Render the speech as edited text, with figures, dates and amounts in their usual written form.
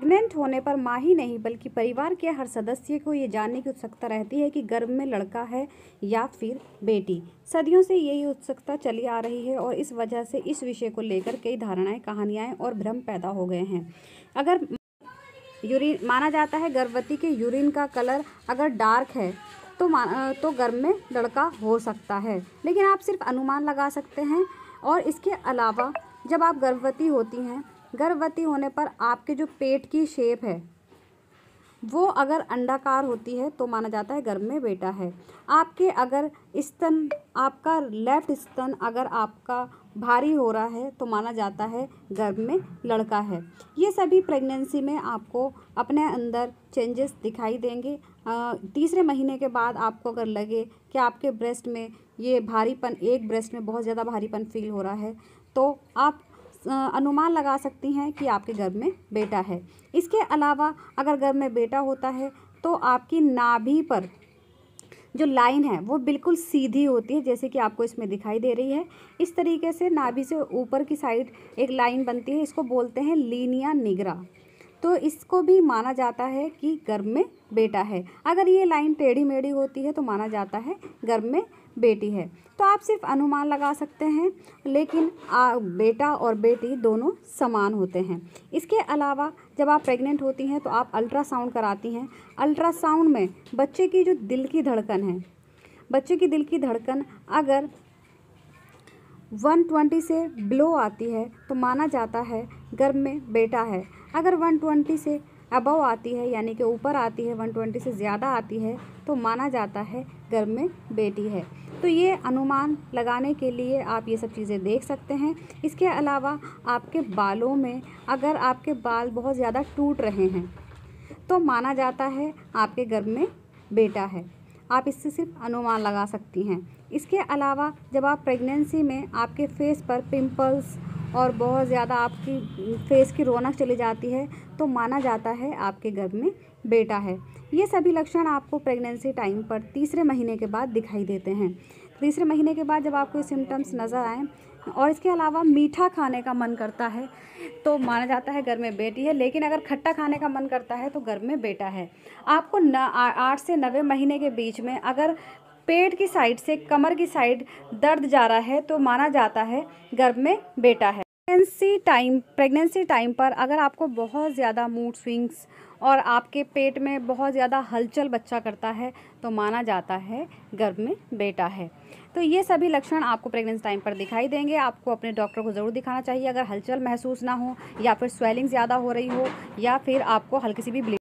Pregnant होने पर माँ ही नहीं बल्कि परिवार के हर सदस्य को ये जानने की उत्सुकता रहती है कि गर्भ में लड़का है या फिर बेटी। सदियों से यही उत्सुकता चली आ रही है और इस वजह से इस विषय को लेकर कई धारणाएं, कहानियां और भ्रम पैदा हो गए हैं। अगर यूरिन माना जाता है गर्भवती के यूरिन का कलर अगर डार्क है तो गर्भ में लड़का हो सकता है, लेकिन आप सिर्फ अनुमान लगा सकते हैं। और इसके अलावा जब आप गर्भवती होती हैं, गर्भवती होने पर आपके जो पेट की शेप है वो अगर अंडाकार होती है तो माना जाता है गर्भ में बेटा है। आपके अगर स्तन, आपका लेफ्ट स्तन अगर आपका भारी हो रहा है तो माना जाता है गर्भ में लड़का है। ये सभी प्रेगनेंसी में आपको अपने अंदर चेंजेस दिखाई देंगे। तीसरे महीने के बाद आपको अगर लगे कि आपके ब्रेस्ट में ये भारीपन, एक ब्रेस्ट में बहुत ज़्यादा भारीपन फील हो रहा है, तो आप अनुमान लगा सकती हैं कि आपके गर्भ में बेटा है। इसके अलावा अगर गर्भ में बेटा होता है तो आपकी नाभि पर जो लाइन है वो बिल्कुल सीधी होती है, जैसे कि आपको इसमें दिखाई दे रही है। इस तरीके से नाभि से ऊपर की साइड एक लाइन बनती है, इसको बोलते हैं लीनिया निग्रा। तो इसको भी माना जाता है कि गर्भ में बेटा है। अगर ये लाइन टेढ़ी मेढ़ी होती है तो माना जाता है गर्भ में बेटी है। तो आप सिर्फ अनुमान लगा सकते हैं, लेकिन बेटा और बेटी दोनों समान होते हैं। इसके अलावा जब आप प्रेग्नेंट होती हैं तो आप अल्ट्रासाउंड कराती हैं। अल्ट्रासाउंड में बच्चे की जो दिल की धड़कन है, बच्चे की दिल की धड़कन अगर 120 से बिलो आती है तो माना जाता है गर्भ में बेटा है। अगर 120 से अबव आती है, यानी कि ऊपर आती है, 120 से ज़्यादा आती है, तो माना जाता है गर्भ में बेटी है। तो ये अनुमान लगाने के लिए आप ये सब चीज़ें देख सकते हैं। इसके अलावा आपके बालों में अगर आपके बाल बहुत ज़्यादा टूट रहे हैं तो माना जाता है आपके गर्भ में बेटा है। आप इससे सिर्फ अनुमान लगा सकती हैं। इसके अलावा जब आप प्रेगनेंसी में आपके फेस पर पिंपल्स और बहुत ज़्यादा आपकी फेस की रौनक चली जाती है तो माना जाता है आपके गर्भ में बेटा है। ये सभी लक्षण आपको प्रेगनेंसी टाइम पर तीसरे महीने के बाद दिखाई देते हैं। तीसरे महीने के बाद जब आपको ये सिम्टम्स नज़र आएँ और इसके अलावा मीठा खाने का मन करता है तो माना जाता है गर्भ में बेटी है, लेकिन अगर खट्टा खाने का मन करता है तो गर्भ में बेटा है। आपको 8 से 90 महीने के बीच में अगर पेट की साइड से कमर की साइड दर्द जा रहा है तो माना जाता है गर्भ में बेटा है। प्रेगनेंसी टाइम पर अगर आपको बहुत ज़्यादा मूड स्विंग्स और आपके पेट में बहुत ज़्यादा हलचल बच्चा करता है तो माना जाता है गर्भ में बेटा है। तो ये सभी लक्षण आपको प्रेगनेंसी टाइम पर दिखाई देंगे। आपको अपने डॉक्टर को ज़रूर दिखाना चाहिए अगर हलचल महसूस ना हो या फिर स्वेलिंग ज़्यादा हो रही हो या फिर आपको हल्की सी भी